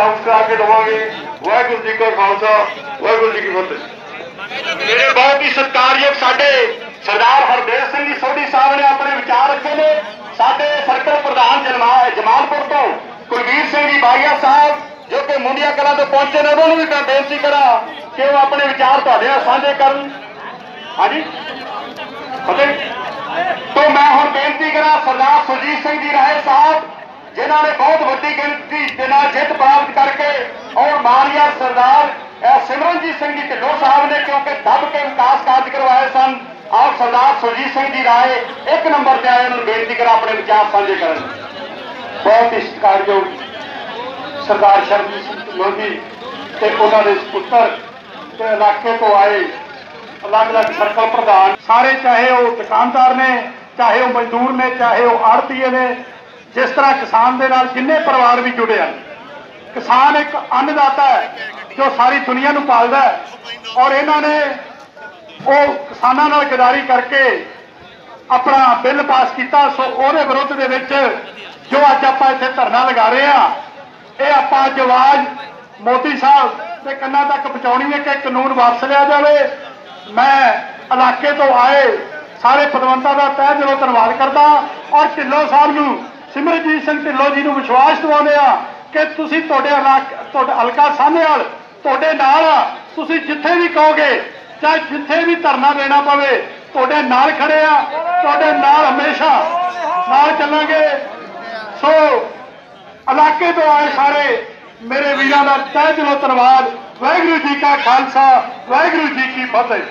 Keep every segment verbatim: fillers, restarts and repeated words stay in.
Announce करा के देवांगे। वाहिगुरू जी का खालसा वाहिगुरू जी की फतेह। मेरे बहुत ही सत्कारयोग साडे सरदार हरदेव सिंह जी सोढ़ी साहब ने अपने विचार रखे ने। साडे सर्कल प्रधान जमालपुर तो कुलवीर सिंह जी बाईया साहब जो कि मुंडिया कला तो पहुंचे ने, उन्होंने भी मैं बेनती करा कि वो अपने विचार तुहाडे नाल साझे करन। हाँ जी फतेह। तो मैं हुण बेनती करा सरदार सुरजीत सिंह जी राय साहब जिन्होंने बहुत वड्डी गिनती के नाल जित प्राप्त करके, और माननीय सरदार सिमरनजीत सिंह जी ढिल्लों साहब ने क्योंकि दब के विकास कार्य करवाए सन। आप सरदार सुरजीत सिंह जी राय एक नंबर से आए, उन्होंने बेनती करा अपने विचार साझे करन। बहुत ही सत्कारयोग सरदार शरणजीत सिंह ढिल्लों जी ते उन्होंने पुत्र ते इलाके तो आए अलग अलग सर्कल प्रधान सारे, चाहे वो दुकानदार ने, चाहे वो मजदूर ने, चाहे वो आड़तीए ने, जिस तरह किसान के नाल जिन्ने परिवार भी जुड़े हैं। किसान एक अन्नदाता है जो सारी दुनिया को पालदा है, और इन्होंने वो किसानों नाल गदारी करके अपना बिल पास किया। सो उहदे विरोध दे विच जो अज आपां इत्थे धरना लगा रहे हैं, ये आपां अज आवाज़ मोदी साहब के कन्नां तक पहुंचाउणी है कि कानून वापस लिया जाए। मैं इलाके तो आए सारे पदवंतां का तहे दिलों धन्नवाद करदा, और ढिल्लों साहब नूं सिमरनजीत सिंह ढिल्लों जी नूं विश्वास दिवाउने आ कि तुसीं तुहाडे इलाके हलका साहनेवाल तुहाडे नाल आ। तुसीं जिथे भी कहोगे, चाहे जिथे भी धरना देना पवे, तुहाडे नाल खड़े आ, तुहाडे नाल हमेशा नाल चलांगे। सो इलाके तो आए सारे मेरे वीरां दा तहे दिलों धन्नवाद। वाहिगुरू जी का खालसा वाहिगुरू जी की फतेह।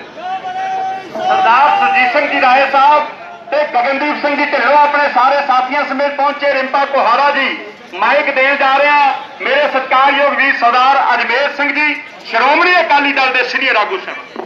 सरदार सुरजीत सिंह जी राय साहब ते गगनदीप सिंह जी ढिल्लों अपने सारे साथियों समेत पहुंचे। रिंपा कोहारा जी माइक देन जा रहे हैं। मेरे सत्कारयोग वीर सरदार अजमेर सिंह जी श्रोमणी अकाली दल के सीनियर आगू सन।